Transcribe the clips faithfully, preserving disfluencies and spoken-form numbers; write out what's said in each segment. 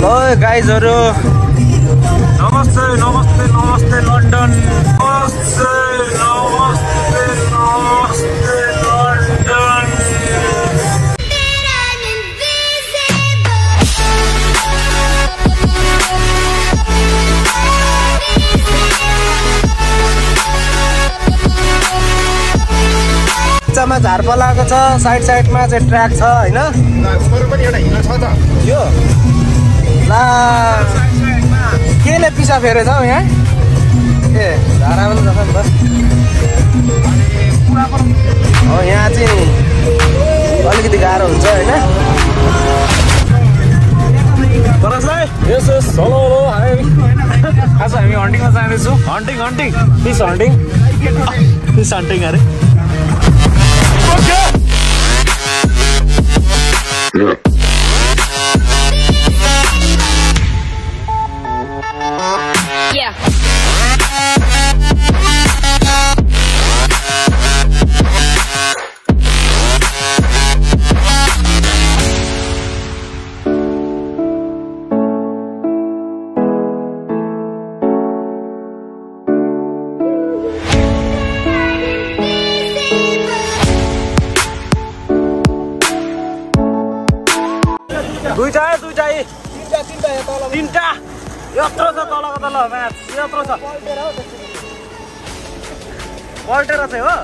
ओए गाइजहरु नमस्ते नमस्ते नमस्ते लन्डन नमस्ते नमस्ते नमस्ते लन्डन मा झार पलाएको छ साइड साइडमा चाहिँ ट्र्याक छ हैन उपर पनि एउटा हिल छ त यो ला केले पिसा फेरेछ हौ यहाँ ए धारा पनि छ नि त हो यहाँ चाहिँ अलिकति गाह्रो हुन्छ हैन परसलाई yes yes hello hello hi आज हामी हन्टिङमा जाँदैछौँ hunting hunting fish hunting fish hunting अरे Yeah. दुईटा दुईटा तिनटा तिनटा यहाँ तल तिनटा यत्रो छ तलको तल म्याच यत्रो छ पल्टेर चाहिँ हो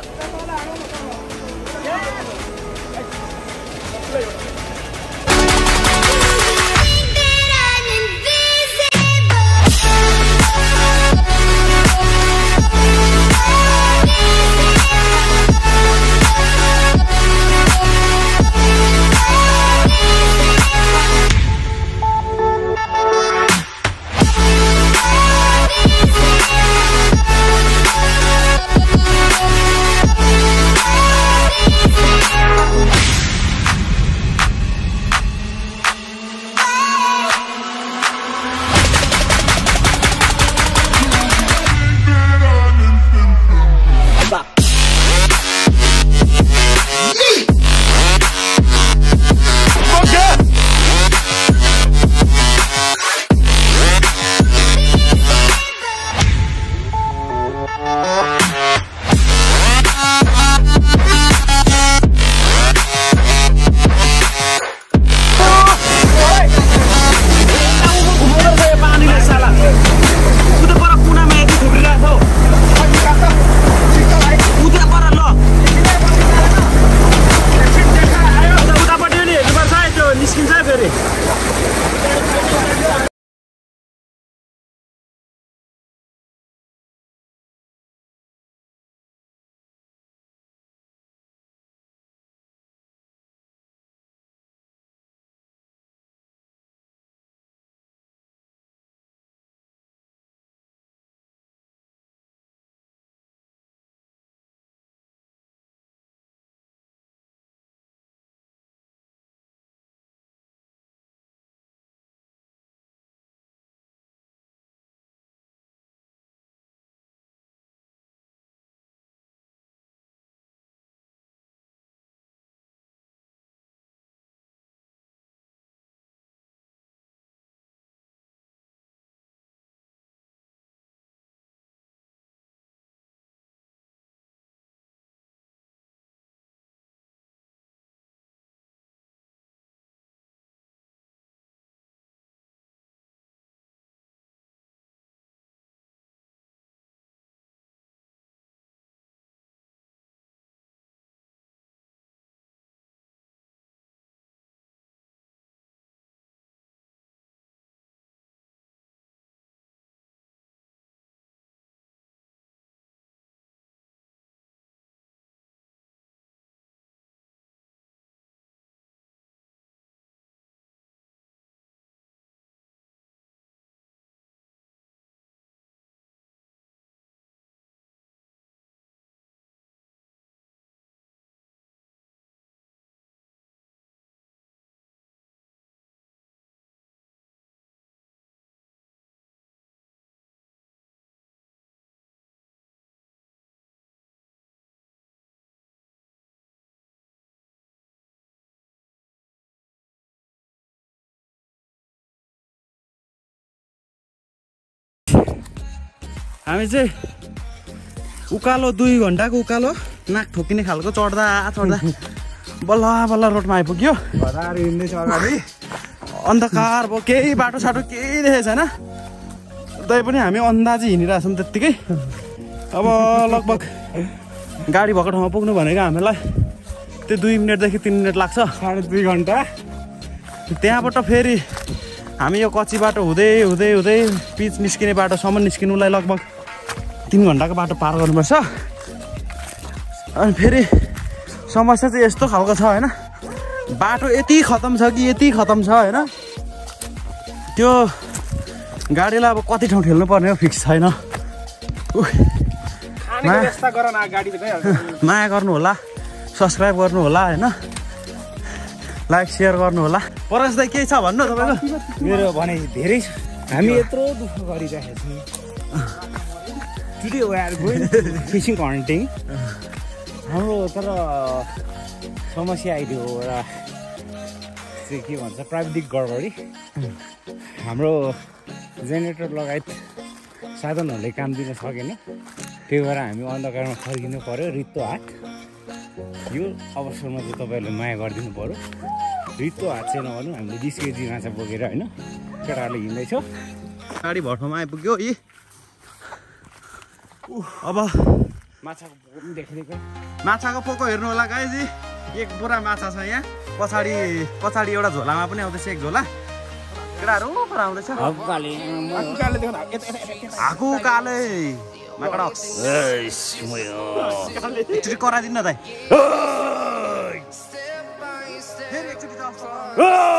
हामी चाहिँ उकालो दुई घन्टाको उकालो नाक ठोकिने खालको चढ्दा चढ्दा बल्ल बल्ल रोडमा आइपुग्यो। हतार हिँड्दैछ अगाडि। अन्धकार भयो, केही बाटो साटो केही देखेको छैन। तै पनि हामी अन्दाजी हिँडिरहेछौँ त्यत्तिकै। अब लगभग गाडी भएको ठाउँमा पुग्नु भनेको हामीलाई त्यो दुई मिनटदेखि तिन मिनट लाग्छ। साढे दुई घन्टा। त्यहाँबाट फेरि हामी यो कच्ची बाटो हुँदै हुँदै हुँदै पिच निस्किने बाटोसम्म निस्किनुलाई लगभग तिन घन्टाको बाटो पार गर्नुपर्छ। अनि फेरि समस्या चाहिँ यस्तो खालको छ होइन, बाटो यति खतम छ कि यति खतम छ होइन, त्यो गाडीलाई अब कति ठाउँ ठेल्नु पर्ने हो फिक्स छैन। माया गर्नु होला, सब्सक्राइब गर्नु होला होइन, लाइक सेयर गर्नु होला। परेश दाइ केही छ भन्नु तपाईँको? मेरो भने धेरै छ। हामी यत्रो दुःख गरिरहेको छौँ। Today we are going fishing hunting. हाम्रो तर समस्या आइदियो र चाहिँ के भन्छ प्राविधिक गडबडी। हाम्रो जेनेरेटर लगायत साधनहरूले काम दिन सकेन। त्यही भएर हामी अन्धकारमा फर्किनु पऱ्यो रित्तो हाट। यो अवसरमा चाहिँ तपाईँहरूले माया गरिदिनु पऱ्यो। रित्तो हाट चाहिँ नभनौँ, हामीले बिस केजी माछा बोकेर होइन केटाहरूले हिँड्दैछौँ। गाडी भट्टोमा आइपुग्यो। यी अब माछाको पोको पनि देखिदिएको। माछाको पोको हेर्नु होला गाइजी, एक बोरा माछा छ यहाँ। पछाडि पछाडि एउटा झोलामा पनि आउँदैछ, एक झोला केटाहरू पर आउँदैछ। हाकु काले माकडा एकचोटि कराइदिनु न दाइ, फेरि एकचोटि